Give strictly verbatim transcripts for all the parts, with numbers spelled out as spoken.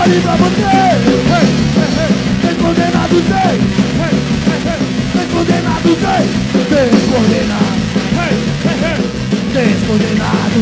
vale pra você. Descondenado sei, descondenado sei, descondenado, descondenado.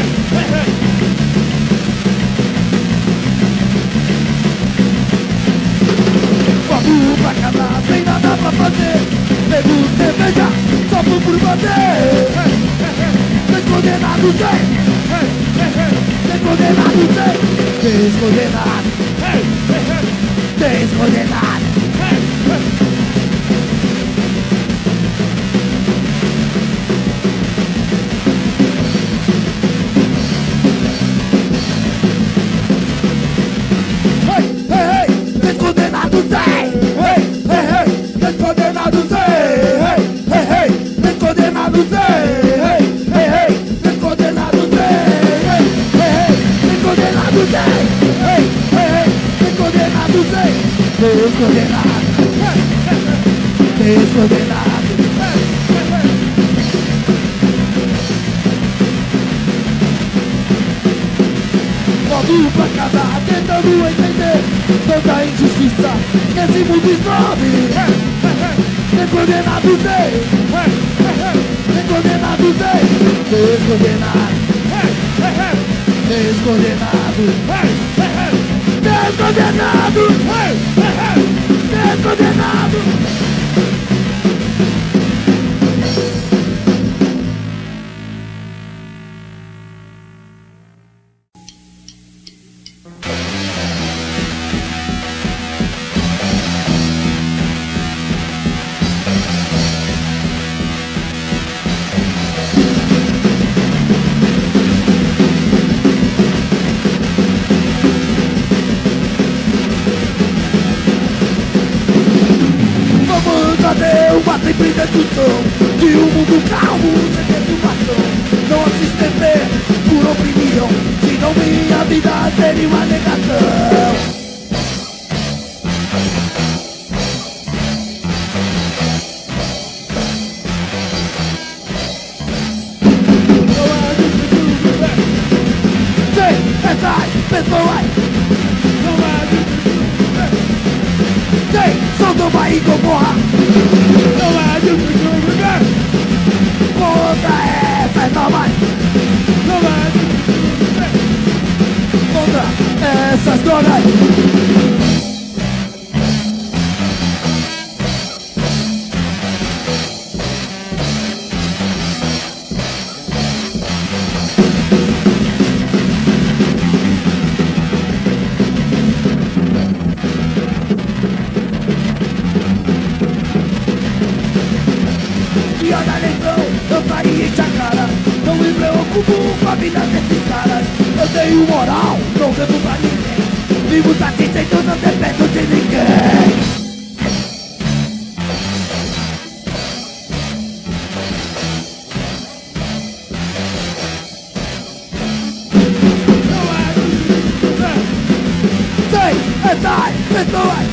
Vamos pra casa sem nada pra fazer, bebo cerveja só por por bater. Descondenado sei, descondenado sei, descondenado, descondenado. Hey, hey, hey, descondenado sei. Hey, hey, hey, descondenado sei. Hey, hey, hey, descondenado sei. Hey, hey, hey, descondenado sei. Hey, hey, hey, descondenado sei. Hey, hey, hey, descondenado sei. Descondenado, descondenado. Volto pra casa tentando entender tanta injustiça nesse mundo enorme. Descondenado sei, descondenado sei, descondenado, descondenado, descondenado, descondenado. Uma simples destrução de um mundo calmo, sem perturbação. Não assisto T V por opinião, senão minha vida seria uma negação. Sem essas pessoas, sem Sodoma e Gomorra, contra essas normas, contra essas drogas. Com a vida desses caras, eu tenho moral, não devo pra ninguém. Vivo satisfeito, não dependo de ninguém. Sem essas pessoas,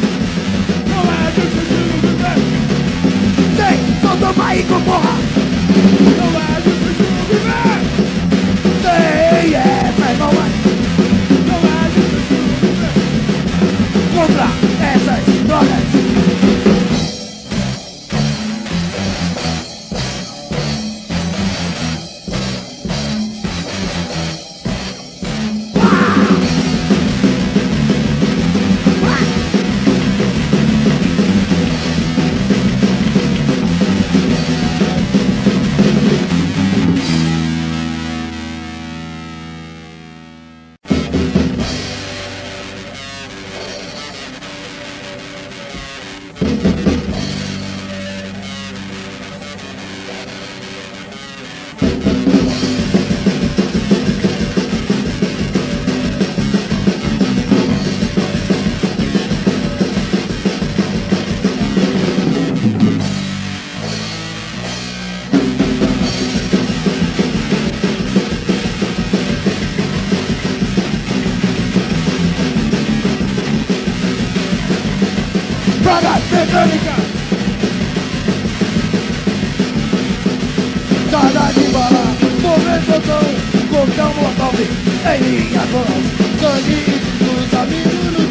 sem Sodoma e Gomorra, sem essas normas, contra essas drogas. Drogas mecânicas, cara de bala, movimentação, coquetel mortal em minhas mãos, sangue dos amigos.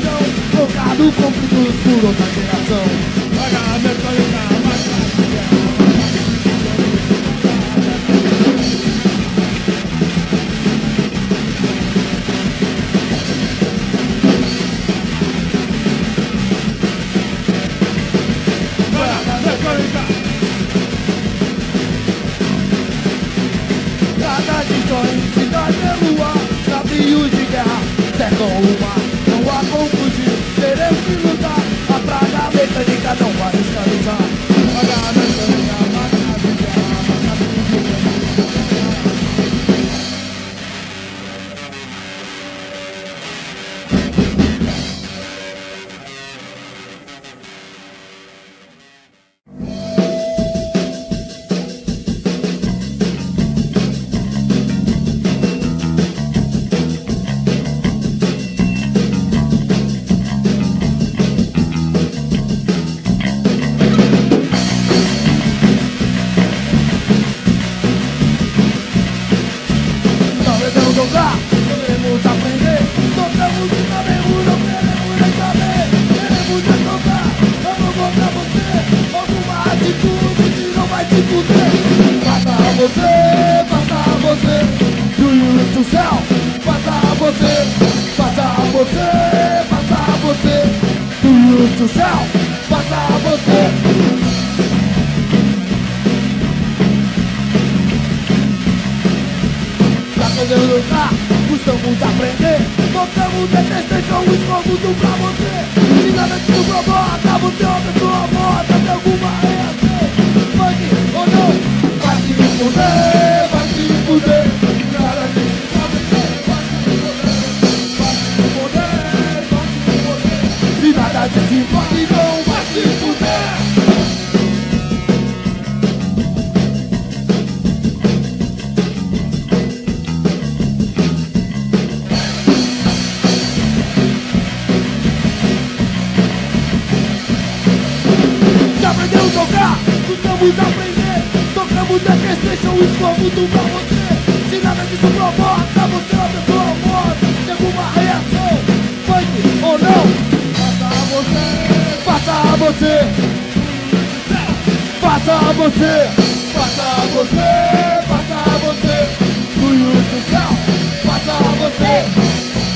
do conflito por outra geração. Paga a mecânica, cercam o mar, não há como fugir, teremos que lutar. A praga mecânica não vai escravizar. Praga mecânica, queremos aprender, tocamos e sabemos, não queremos nem saber. Queremos é tocar, vamos mostrar você alguma atitude que não vai te fuder. Faça a você, faça a você, do you to céu. Faça a você, faça a você, faça a você, do you to céu. Faça a você. Podemos lutar, buscamos aprender, tocamos detestation, escondo pra você. Se nada te provoca, você é uma pessoa morta, tem alguma reação. Funk ou não, vai se fuder, vai se fuder. Nada te provoca, vai se fuder, vai se fuder, vai se fuder. Se nada te importa, não vai se fuder. Aprendemos a tocar, buscamos aprender, tocamos a PlayStation, escondo tudo pra você. Se nada disso provoca, você é uma pessoa morta, tem alguma reação, funk ou não? Faça a você, faça a você, faça a você, faça a você, faça a você, do YouTube, faça a você.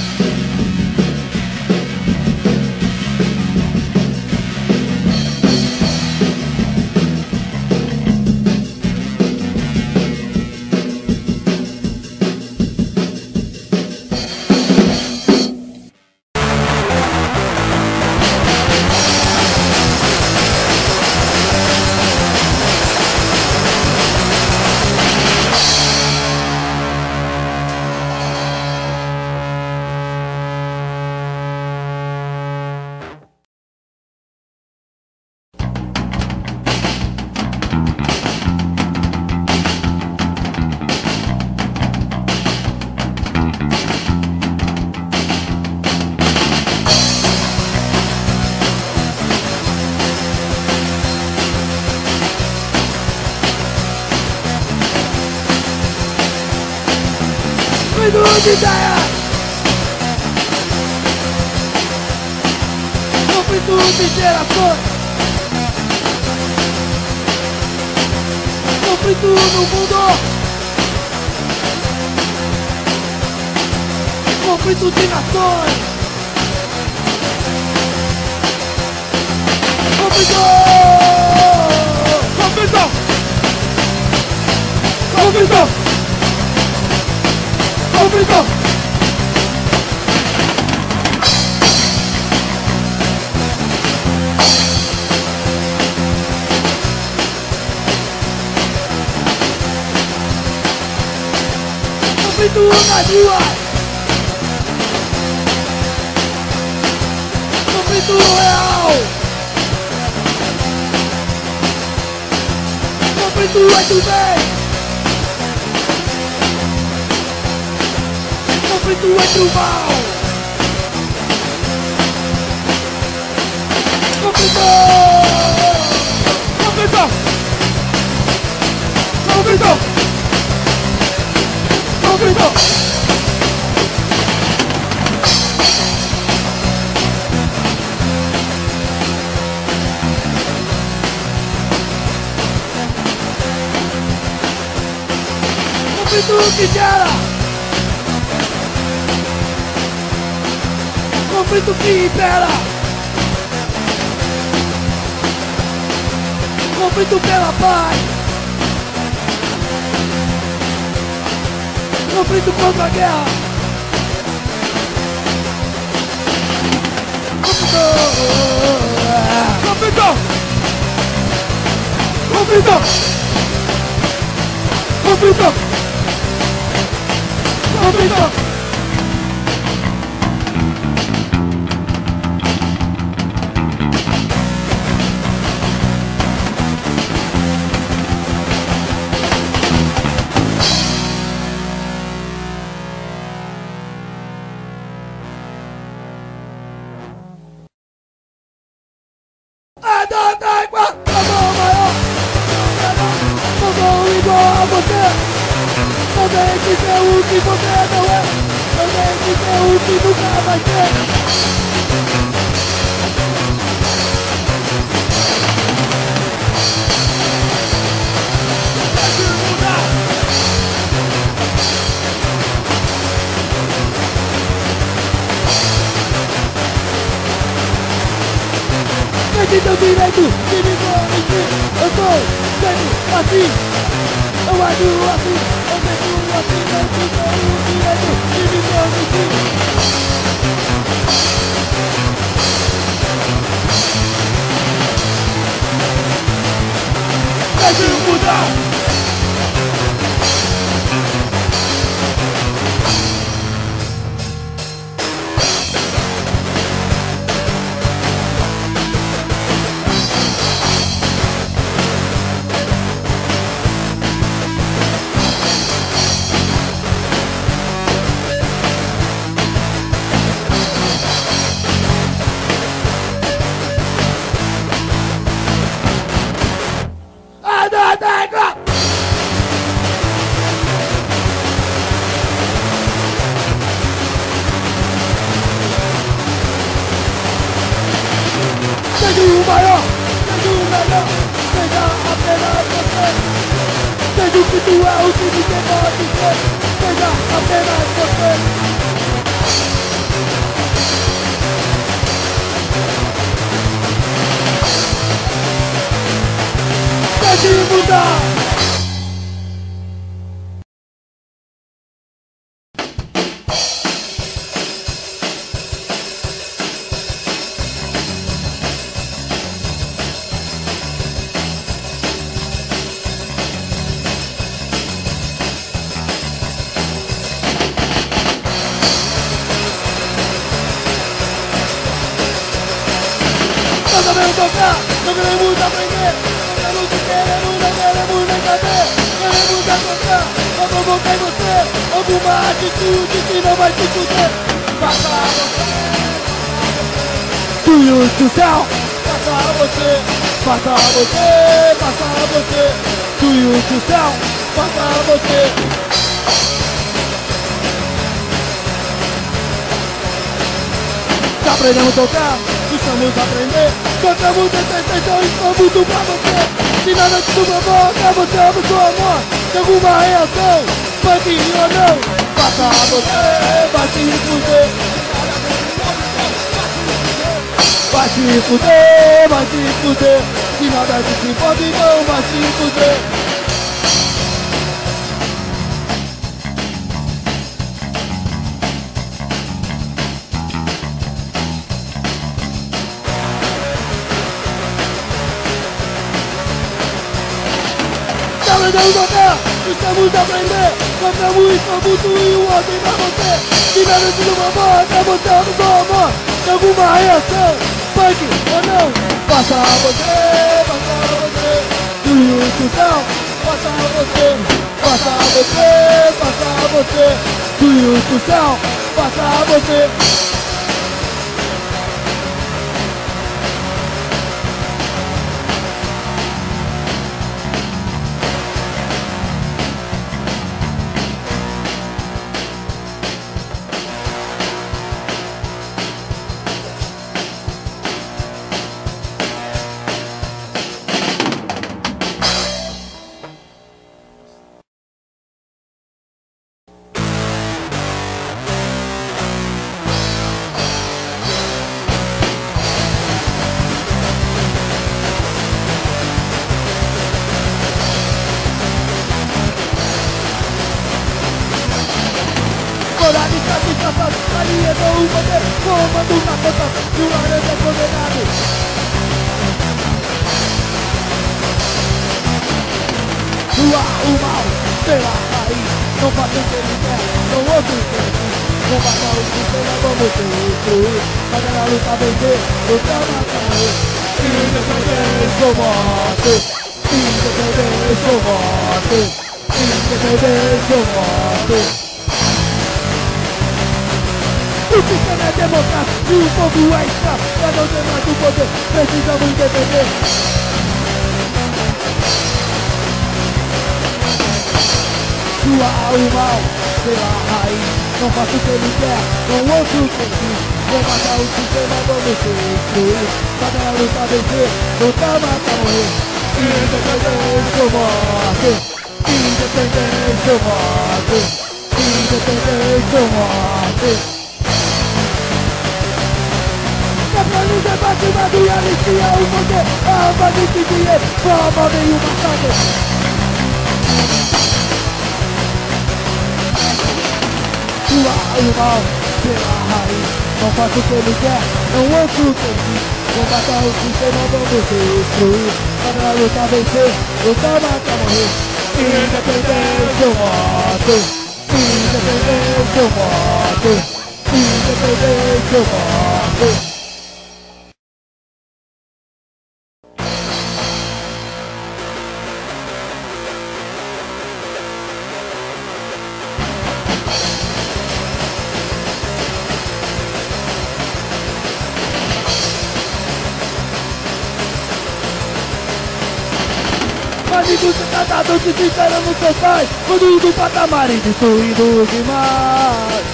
Conflito de ideias, conflito de gerações, conflito no mundo, conflito de nações, conflito, conflito, conflito. Conflito! Conflito nas ruas! Conflito real! Conflito entre o bem! Conflito entre o mal. Conflito! Conflito! Conflito! Conflito! Conflito que gera, conflito que impera, conflito pela paz, conflito contra a guerra, conflito, conflito, conflito, conflito. É da d'água, eu sou maior, não sou igual a você. Não tem que ser o que você não é, não tem que ser o que nunca vai ser. Deixa mudar. Tem teu direito de me corrigir. Eu sou sendo assim, eu ajo assim, eu penso assim. Tem teu direito de me corrigir. Deixa eu mudar. Seja o maior, seja o melhor, seja apenas você. Seja o que tu é, o que ninguém pode ser. Seja apenas você. Deixe mudar. Nós sabemos tocar, não queremos aprender. Não queremos que queremos, não queremos nem saber. Queremos tocar, eu provoquei você. Alguma atitude que não vai te fuder. Faça você. Do you to sell? Faça você. Faça você, faça você. Do you to sell? Faça você. Já aprendemos a tocar, estamos a aprender. Tocamos dessa intenção e estamos tudo pra você. Se nada te provoca, você ama o seu amor. Tem alguma reação, punk ou não? Faça você, vai se fuder. Vai se fuder, vai se fuder. Se nada te importa, então vai se fuder. Aprendemos a tocar, estamos a aprender. Cantamos, estamos tu e o outro pra você. Se nada te provoca, você ama o seu amor. Tem alguma reação, punk ou não? Faça você, faça você. Do you to sell? Faça você, faça você, faça você. Do you to sell? Faça você. passado, alienou o poder, comando na conta de um laranja condenado. Doar o mal pela raiz, não faça o que ele quer, não ouça o que ele diz. Combata o sistema, vamos destruir. Fazer a luta vencer, luta matar morrer. Independência ou morte, independência ou morte, independência ou morte. O sistema é democrático e o povo é escravo. Pra não ter mais o poder, precisamos independer. Doar o mal pela raiz, não faça o que ele quer, não ouça o que ele diz. Vou matar o sistema, vamos destruir. Fazer a luta vencer, luta matar morrer. Independência ou morte, independência ou morte, independência ou morte. Caprano debate, mado e anistia o poder. A alma de que dinheiro, forma meio massacre. Doar o mal pela raiz, não faça o que ele quer, não ouça o que ele diz. Vou matar o sistema, vamos destruir. Para a luta vencer, luta matar morrer. Independência ou morte, independência ou morte, independência ou morte. Amigos tratados que se esperamos seus pais, quando do patamar e destruindo demais.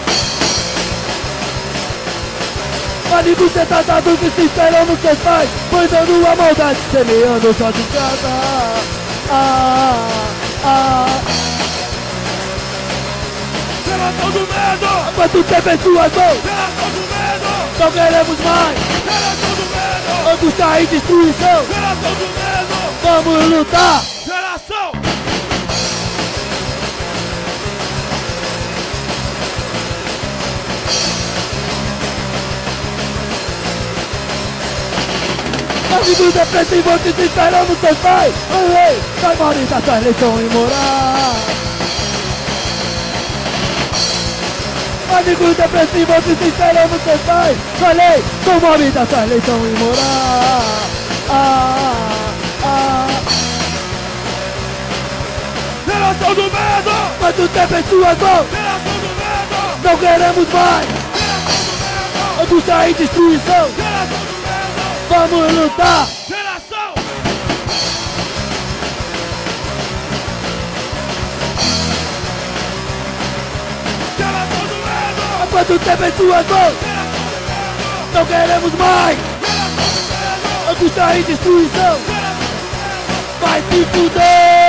Amigos tratados que se esperamos seus pais, mandando a maldade, semeando só de casa. Ah, ah. Geração do medo! Quanto tempo em suas mãos? Geração do medo! Não queremos mais! Geração do medo! Angústia e destruição! Geração do medo! Vamos lutar! Geração! Amigos depressivos que te esperamos seus pais! Ei, sai maldita essa eleição imoral! Amigos depressivos que te esperamos seus pais! Falei, sou maldita essa eleição imoral! Ah! Geração do medo! Quanto tempo em suas mãos? Geração do medo! Não queremos mais! Geração do medo! Angústia e destruição! Geração do medo! Vamos lutar! Geração! Geração do medo! Quanto tempo em suas mãos? Geração do medo! Não queremos mais! Geração do medo! Angústia e destruição! Geração do medo! Vai se fuder!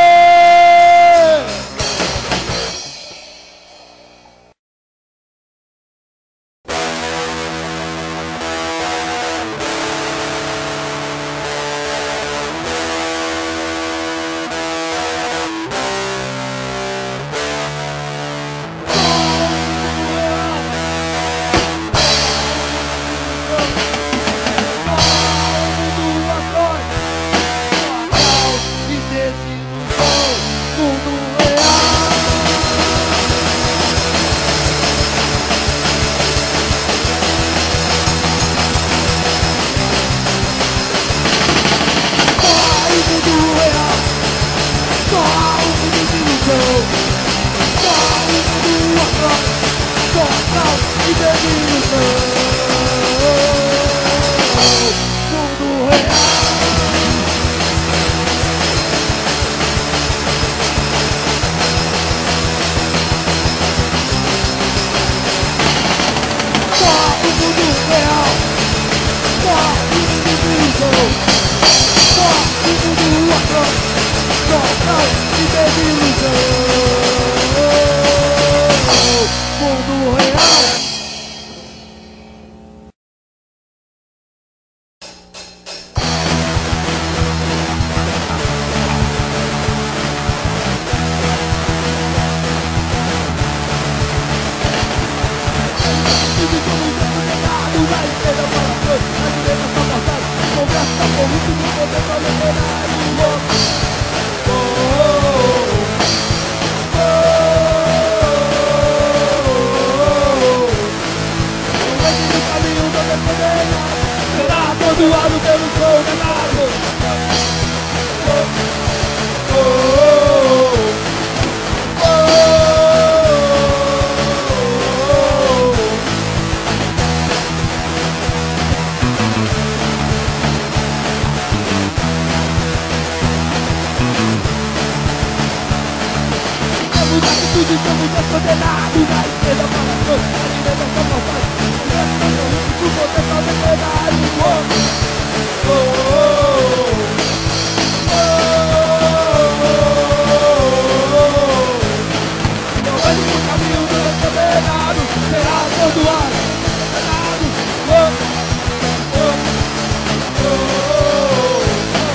condenados, atitude somos descondenados. A esquerda fala todos, a direita só não faz. O poder só descondenado. Oh, oh, oh, oh, oh. Não vai no caminho do descondenado, será atordoado, condenado. Oh, oh, oh, oh.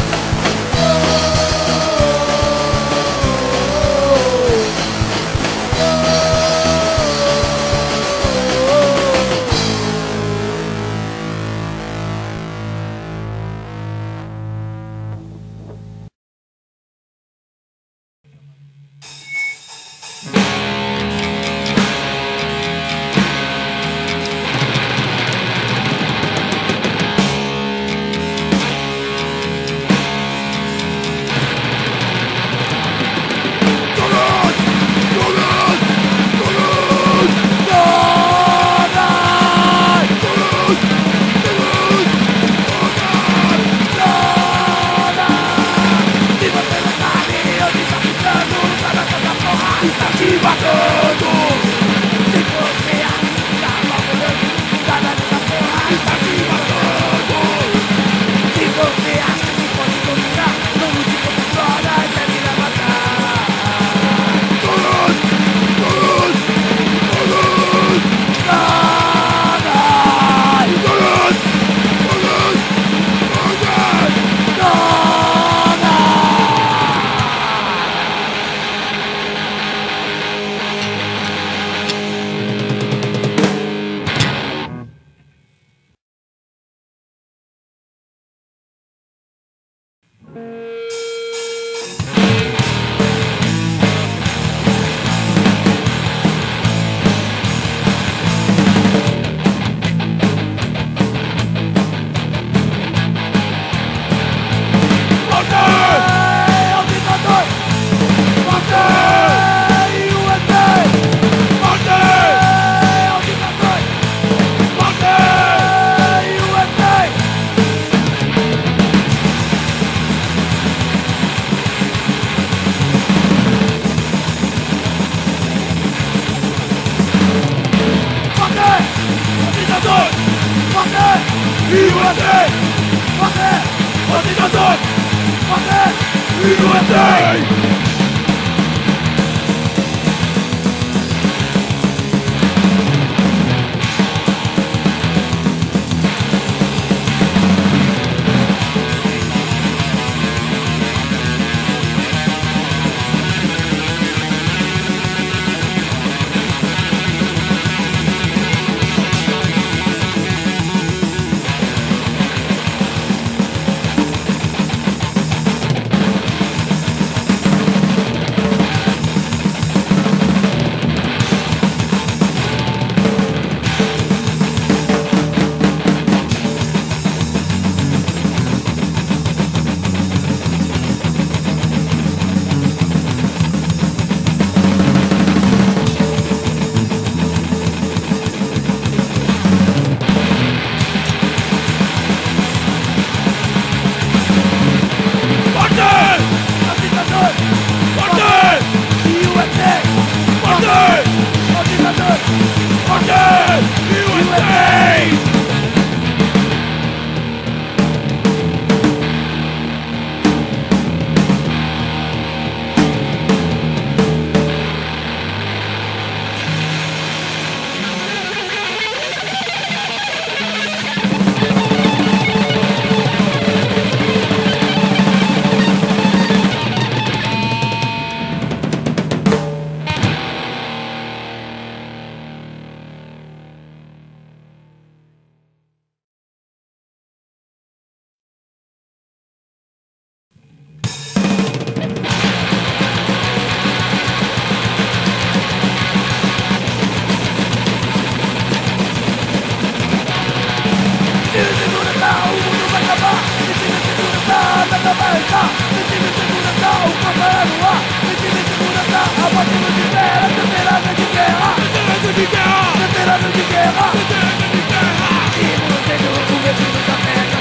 avançar, sentindo segurança, o corpo é no ar, sentindo segurança, a batida de guerra, veterano de guerra, veterano de guerra, veterano de guerra, veterano de guerra. E no meio do retiro da terra,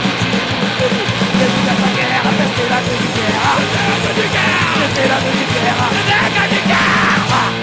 dentro dessa guerra, veterano de guerra, veterano de guerra, veterano de guerra, veterano de guerra.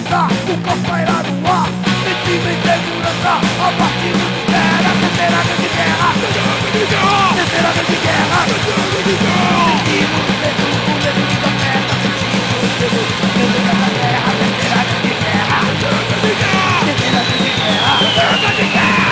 segurança, o caos cairá no ar. Sentimos insegurança, a partir de guerra. Terceira grande guerra, terceira grande guerra. Sentimos medo, o medo nos afeta. Sentimos medo, medo dessa guerra. Terceira grande guerra, terceira grande guerra, terceira grande guerra.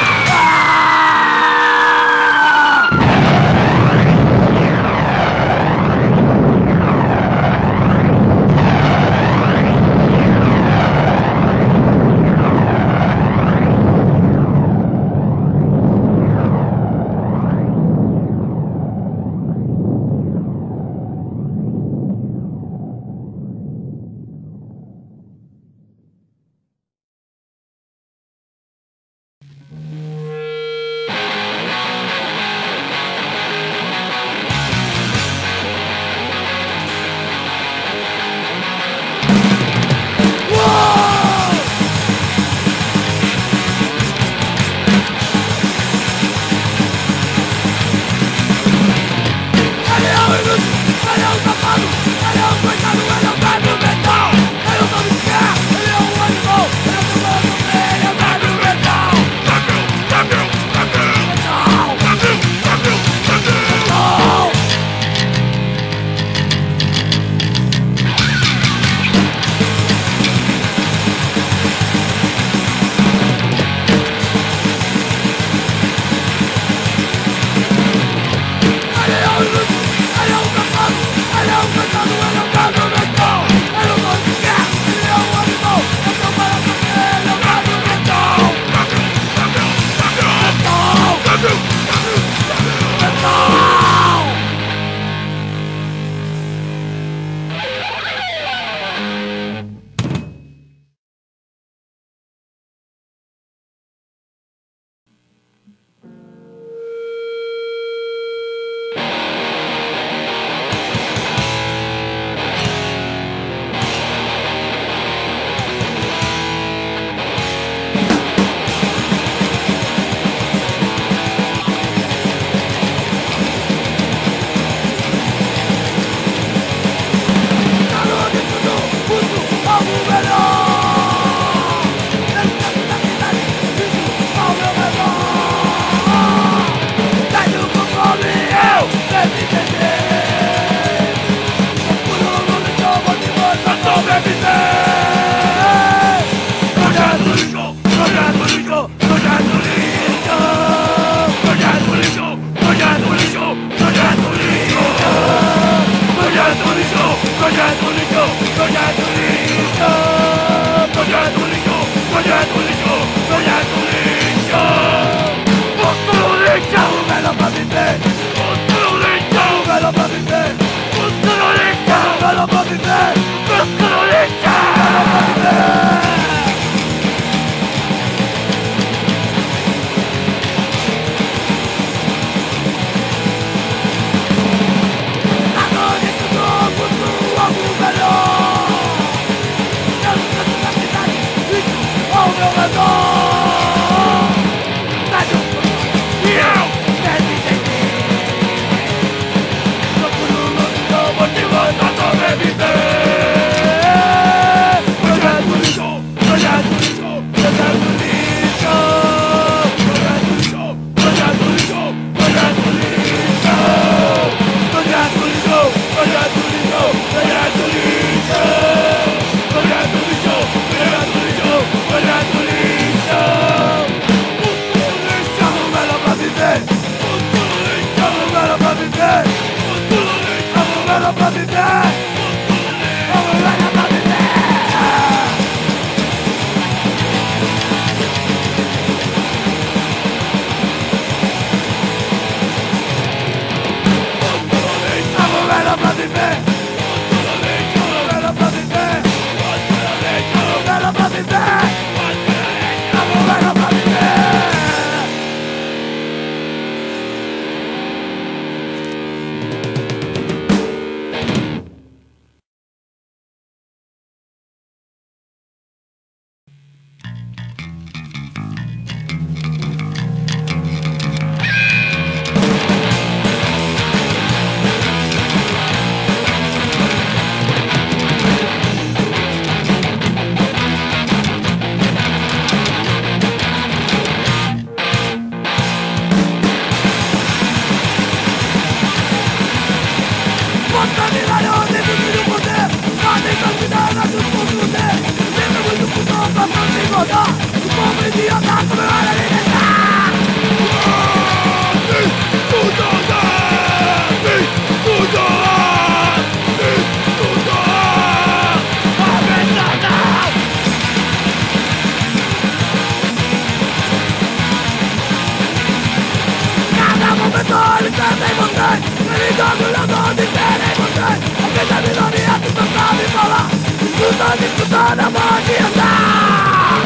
disputada pode andar.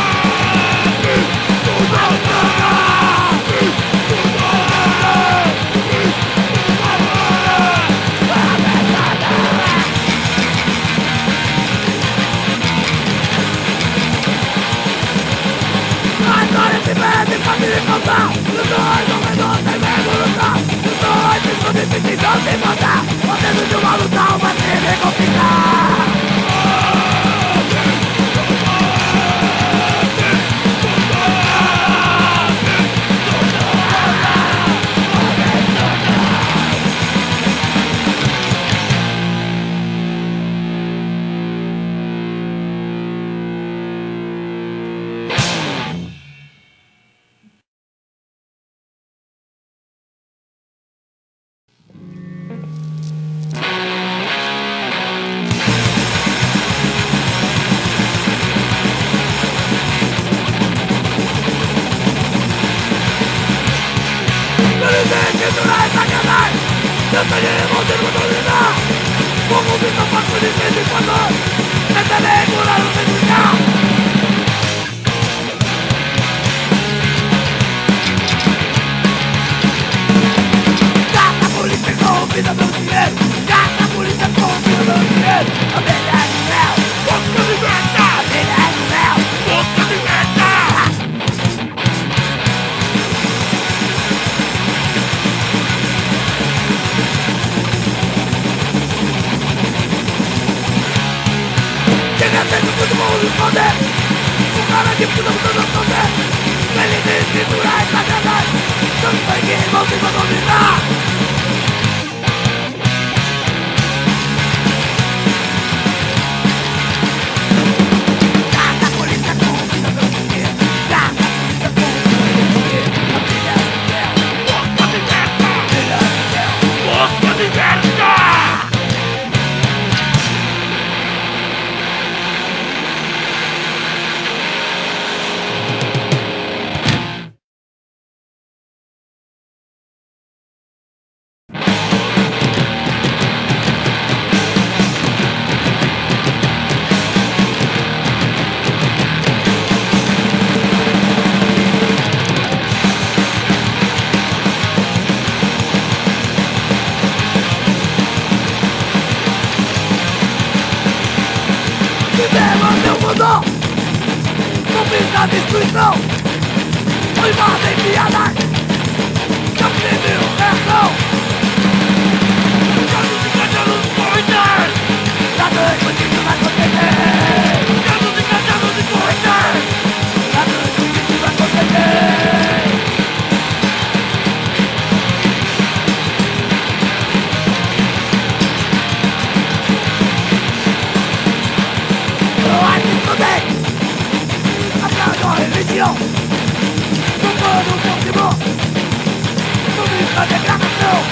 Agora se pede pra me encontrar. Os dois corredores sem medo lutar. Os dois ficam difíceis de se encontrar. Fazendo de uma luta uma se reconquistar. No tenemos de oportunidad. Como visto paso de vez en cuando. Esta lengua no se escucha. Casa polícia convida meu dinheiro. Casa polícia convida meu dinheiro. A velha é do céu. Busca de meta. A velha é do céu. Busca de meta. Dentro do mundo esconder. O cara de puta puta não esconder. Ele diz que dura essa verdade. Não sei que vão se dominar. Casa polícia convida meu dinheiro. Casa polícia convida meu dinheiro. A filha do céu. Busca de merda. A filha do céu. Busca de merda. Não fiz a destruição. Foi invadem piadas. Não teve o reação. Casos e cajados correntes. Nada é contigo vai acontecer. Casos e cajados e correntes. Nada é contigo vai acontecer. Não há que esconder. Religião, no mano próximo, no vista de gravação.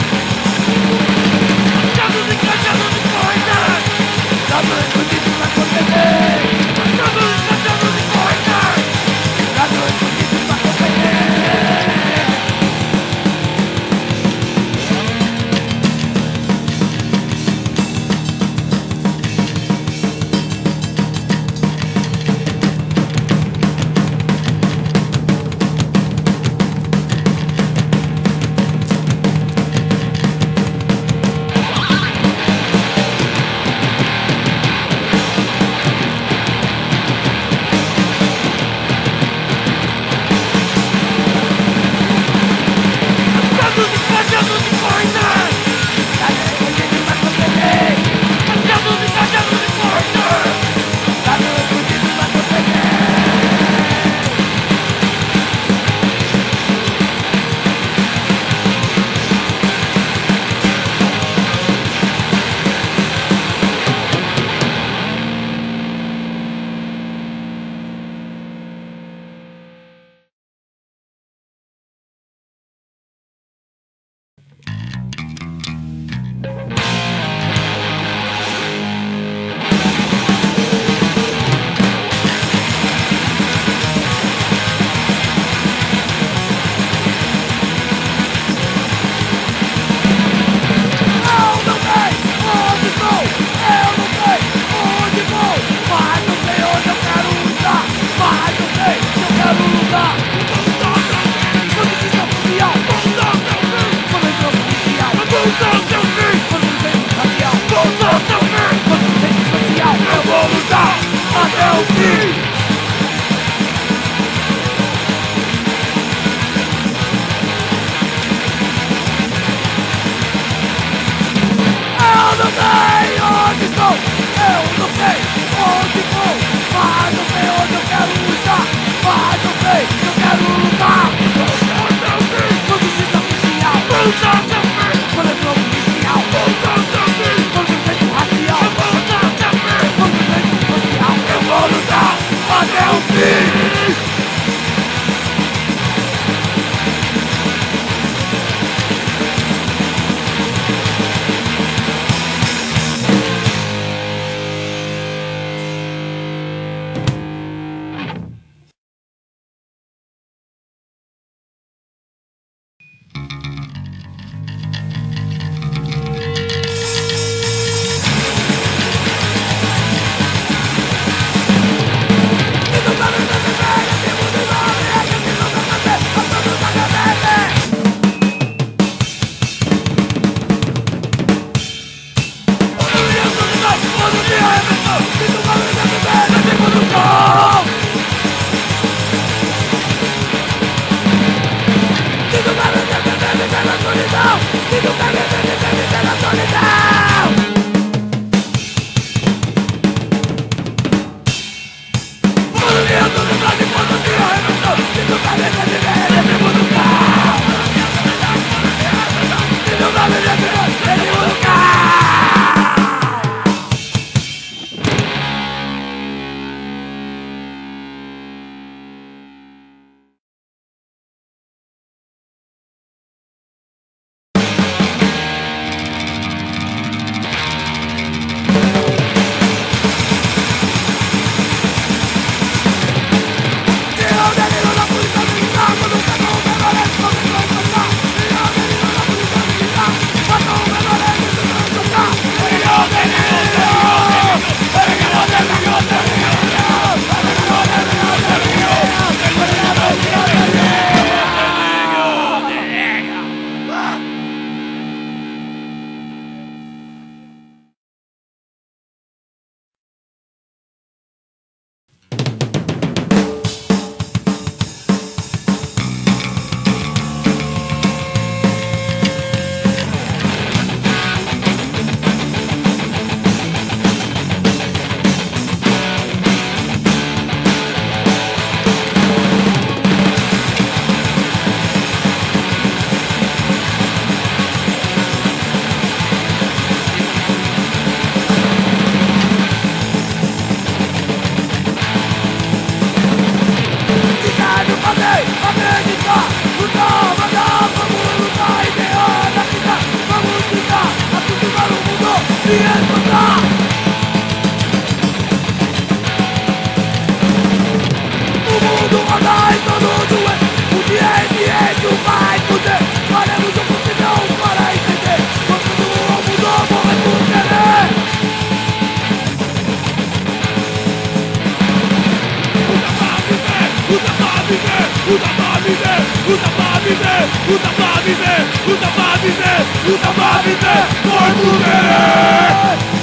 luta pra viver, luta pra viver, corpo querer.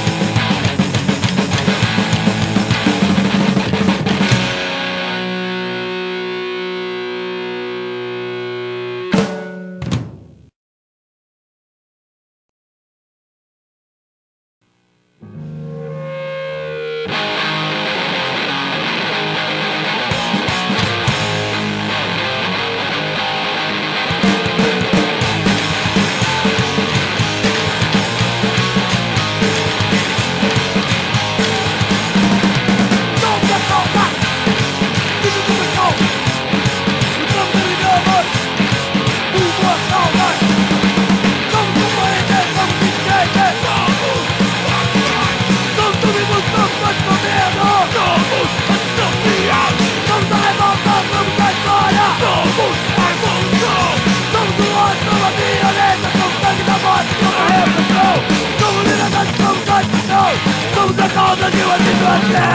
Somos a causa de uma situação.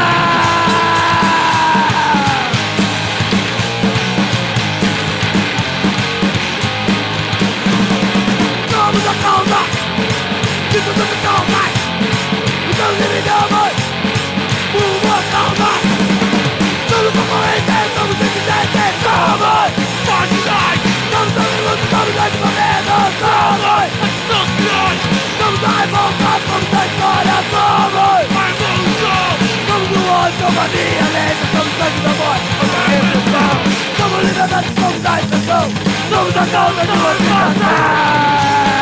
Somos a causa de tudo que causas. Estamos eliminamos uma causa. Somos concorrentes, somos exigentes. Somos marginais. Somos amigos, somos advogados. Somos associados. Somos a revolta, somos a história. Somos a revolução. Somos o ódio, somos a violência. Somos sangue da morte, somos a revolução. Somos liberdade, somos a expressão. Somos a causa de uma situação.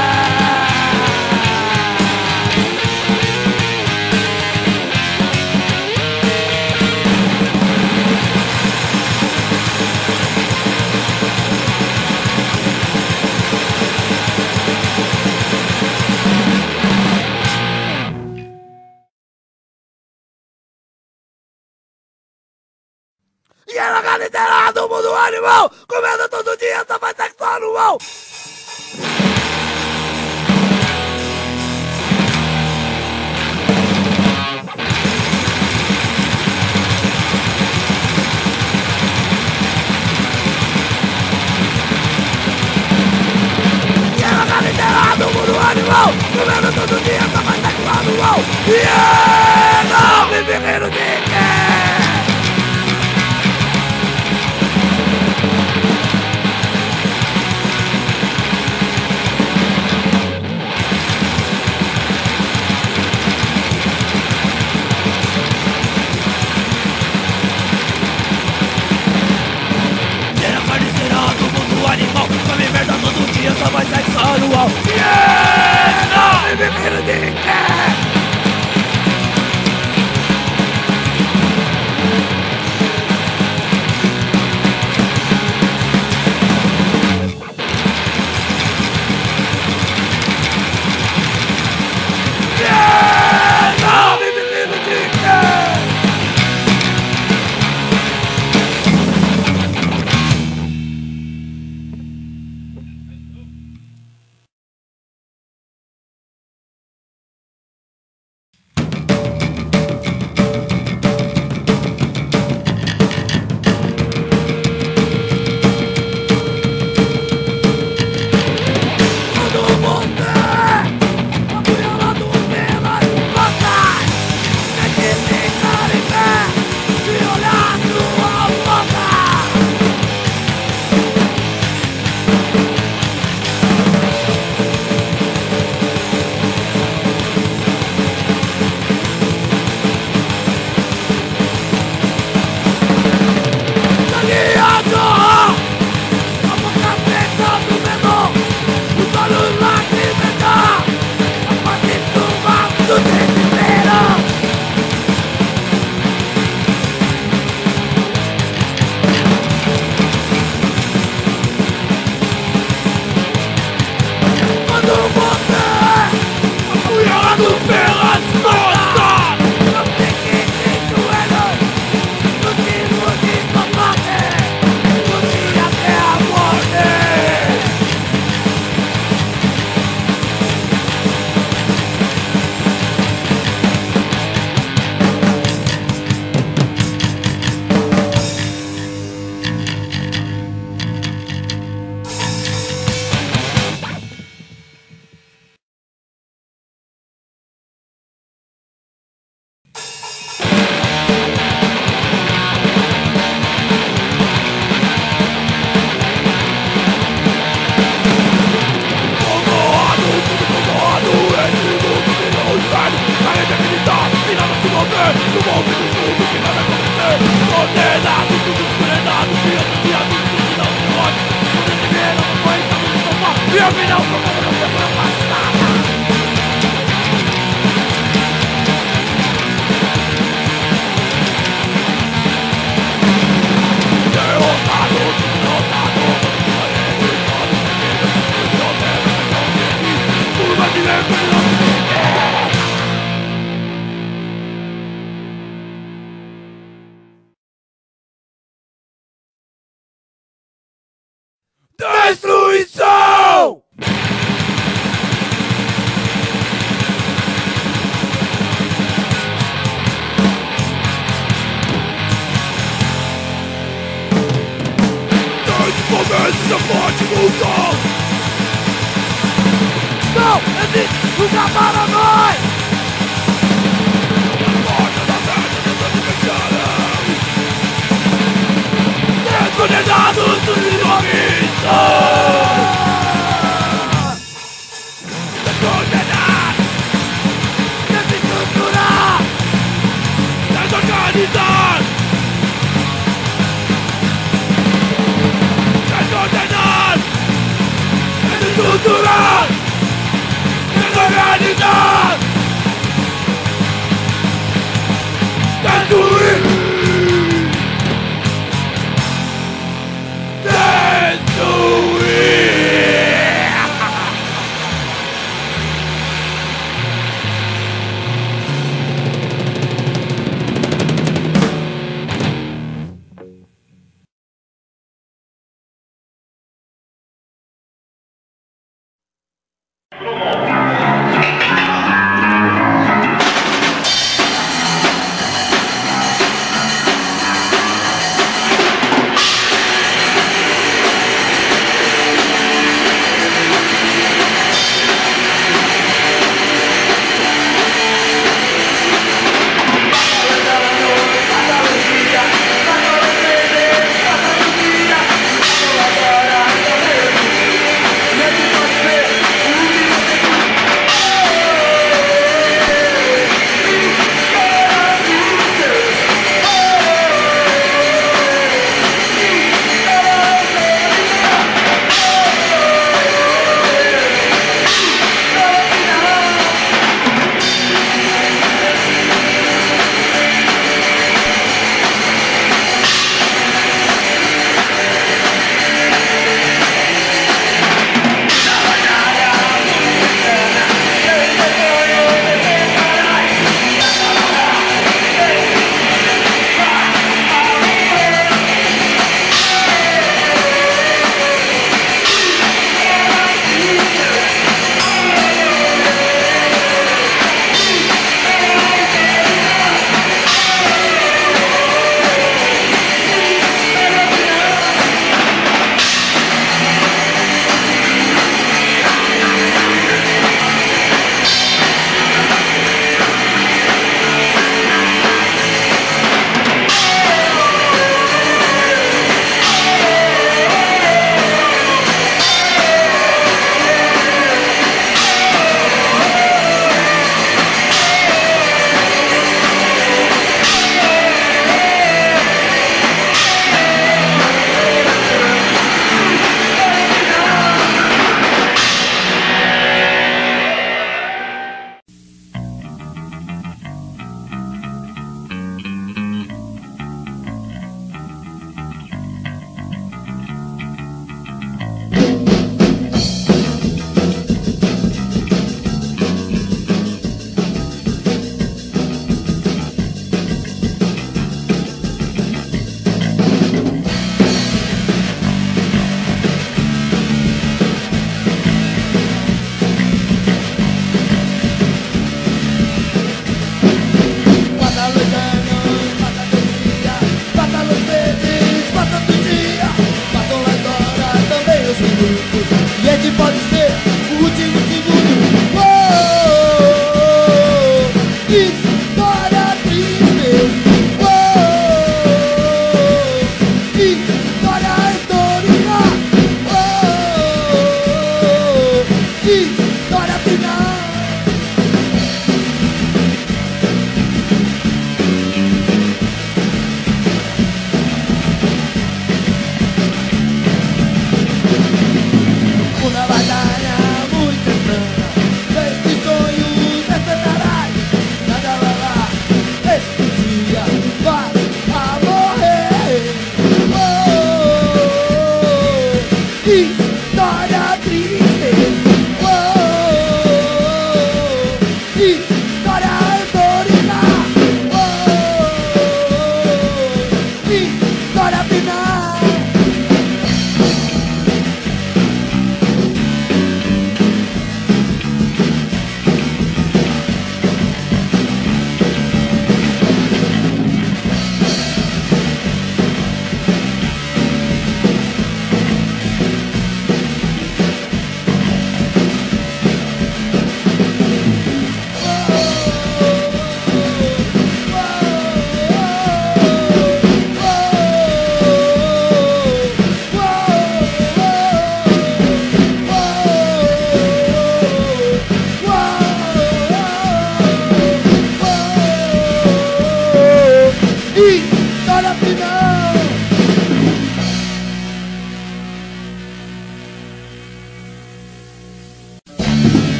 E ela galera do mundo animal, comendo todo dia, só faz sexo anual. E ela galera do mundo animal, comendo todo dia, só faz sexo anual. E ela vive rindo de quê? ouvindo tudo que vai acontecer. Condenado, tudo descondenado, crianças e adultos que não se ódio. Quando se vê, não foi, estamos no sofá. E afinal, como eu não lembro mais nada. Derrotado, derrotado, tudo vai viver quando não se destruição! Desde o começo já pode mudar. Não existe lugar para nós! A porta da terra não se fecharão. Descondenados dos iluministas! Descondenados! Desestruturar! Desorganizar! Descondenados! Desestruturar! Desorganizar! Destruir!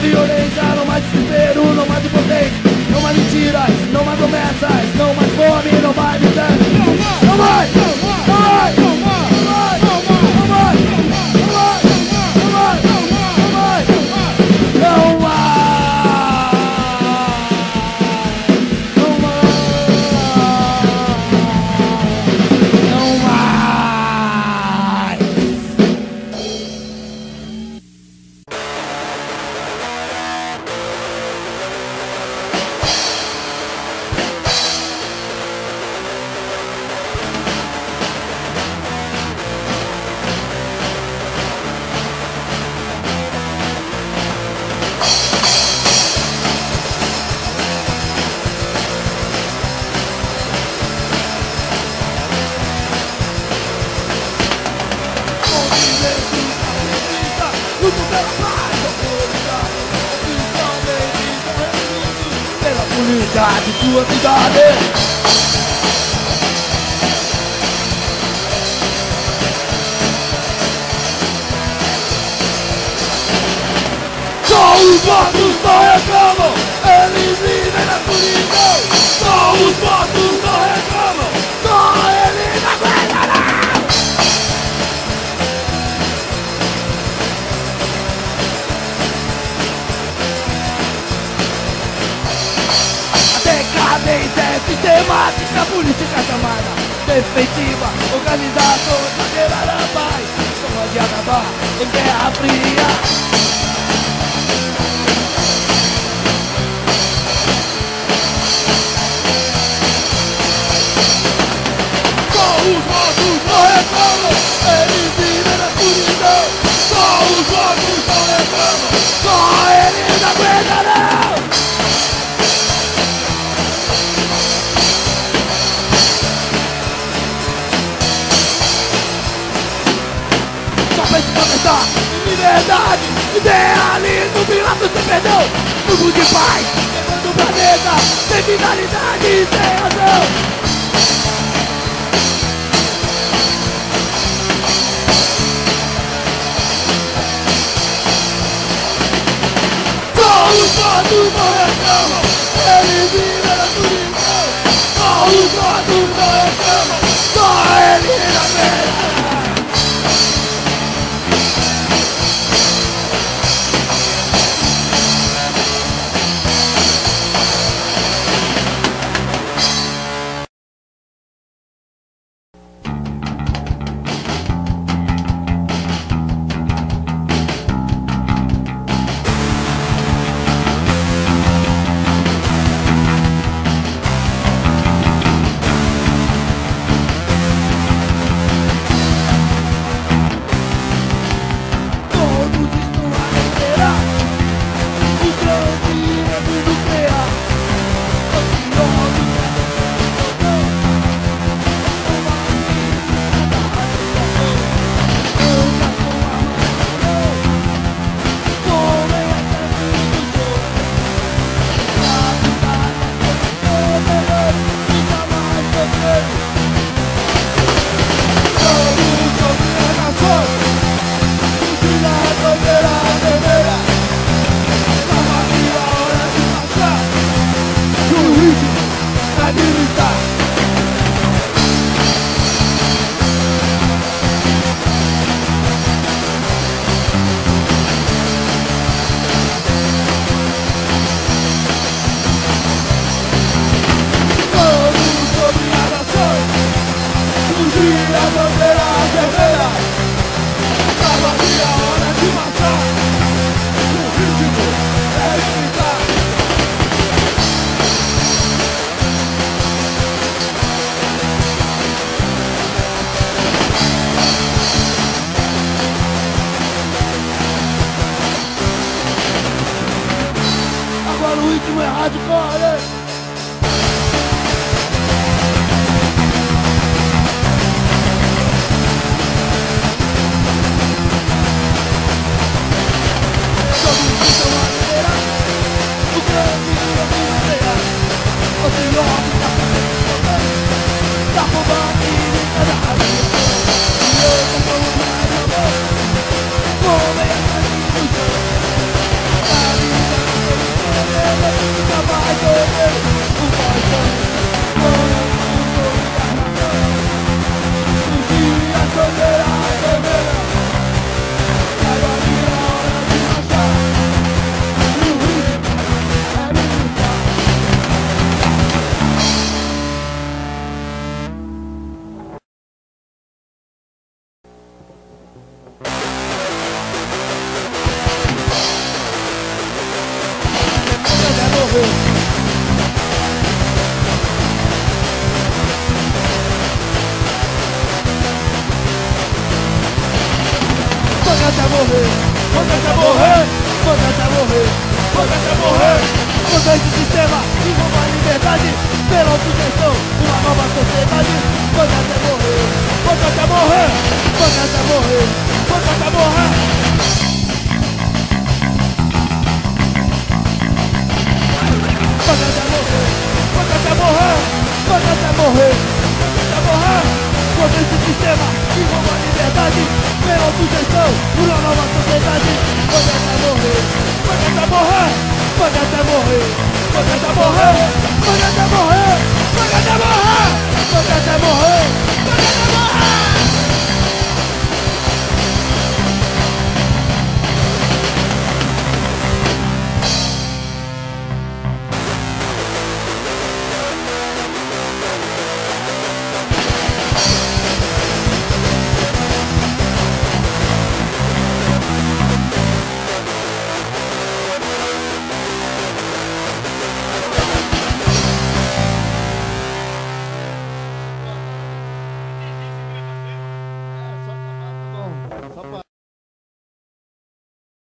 violência, não mais desespero, não mais impotência, não mais mentiras, não mais promessas, não mais fome, não mais mistério. Não vai, não vai, não vai, não vai, não vai, não vai, não vai, não vai, não vai, não vai, não vai. De sua cidade. Só os votos não reclamam, eles vivem na solidão. Só os votos não reclamam, só eles não aguentarão. Decadência é sistemática, política chamada defensiva, organização de da paz, não pode acabar em guerra fria. Só os votos não reclamam, eles vivem na escuridão. Só os votos não reclamam, só eles aguentarão. Pensar em liberdade, idealismo, piloto sem perdão, mundo de paz, levando o planeta, sem finalidade e sem razão. Só os votos não reclamam, eles vivem na solidão. Só os votos não reclamam, só eles aguentarão. até morrer, pode até morrer, pode até morrer, pode até morrer. Contra esse sistema que rouba a liberdade, pela autogestão, uma nova sociedade. Pode até morrer, pode até morrer, pode até morrer, pode até morrer. Pode até morrer, pode até morrer, pode até morrer, pode até morrer. Contra esse sistema que rouba a liberdade, pela autogestão, uma nova sociedade. Pode até morrer, pode até morrer, pode até morrer, pode até morrer, pode até morrer, pode até morrer, pode até morrer, pode até morrer.